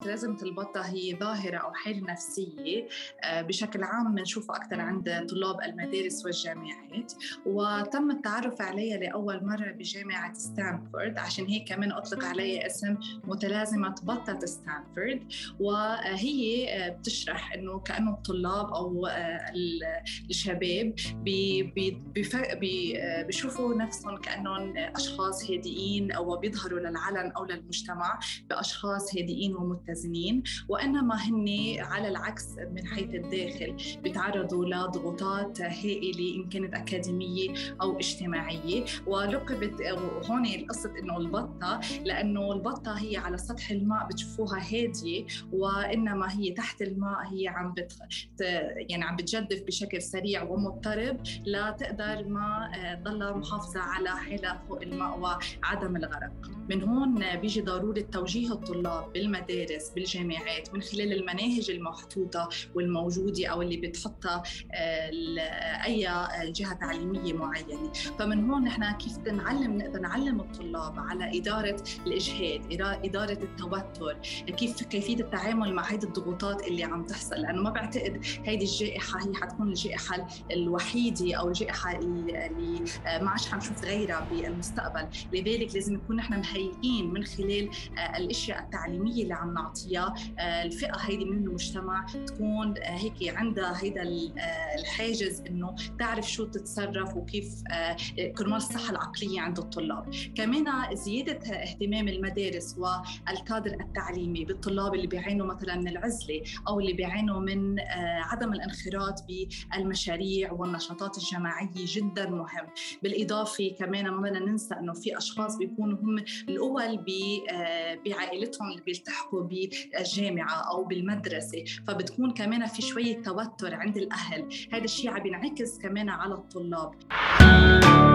متلازمة البطة هي ظاهرة أو حالة نفسية بشكل عام بنشوفها أكثر عند طلاب المدارس والجامعات، وتم التعرف عليها لأول مرة بجامعة ستانفورد، عشان هيك كمان أطلق عليها اسم متلازمة بطة ستانفورد. وهي بتشرح إنه كأنه الطلاب أو الشباب بيشوفوا نفسهم كأنهم أشخاص هادئين أو بيظهروا للعلن أو للمجتمع بأشخاص هادئين ومتزنين، وإنما هن على العكس من حيث الداخل بيتعرضوا لضغوطات هائلة إن كانت أكاديمية أو اجتماعية. ولقبت هون القصة إنه البطة، لأنه البطة هي على سطح الماء بتشوفوها هادية، وإنما هي تحت الماء هي عم بتجدف بشكل سريع ومضطرب لتقدر ما تضلها محافظة على حالها فوق الماء وعدم الغرق. من هون بيجي ضرورة توجيه الطلاب بالمدارس بالجامعات من خلال المناهج المحطوطة والموجودة أو اللي بتحطها أي جهة تعليمية معينة. فمن هون نحن كيف نقدر نعلم الطلاب على إدارة الإجهاد، إدارة التوتر، كيفية التعامل مع هذه الضغوطات اللي عم تحصل، لأنه ما بعتقد هذه الجائحة هي حتكون الجائحة الوحيدة أو الجائحة اللي ما عادش حنشوف غيرها بالمستقبل. لذلك لازم نكون نحن مهيئين من خلال الاشياء التعليميه اللي عم نعطيها الفئه هيدي من المجتمع، تكون هيك عندها هيدا الحاجز انه تعرف شو تتصرف وكيف كرمال الصحه العقليه عند الطلاب. كمان زياده اهتمام المدارس والكادر التعليمي بالطلاب اللي بيعانوا مثلا من العزله او اللي بيعانوا من عدم الانخراط بالمشاريع والنشاطات الجماعيه جدا مهم. بالاضافه كمان ما بدنا ننسى انه في اشخاص بيكونوا هم الأول بعائلتهم اللي بيلتحقوا بالجامعة أو بالمدرسة، فبتكون كمان في شوية توتر عند الأهل. هذا الشيء عم بينعكس كمان على الطلاب.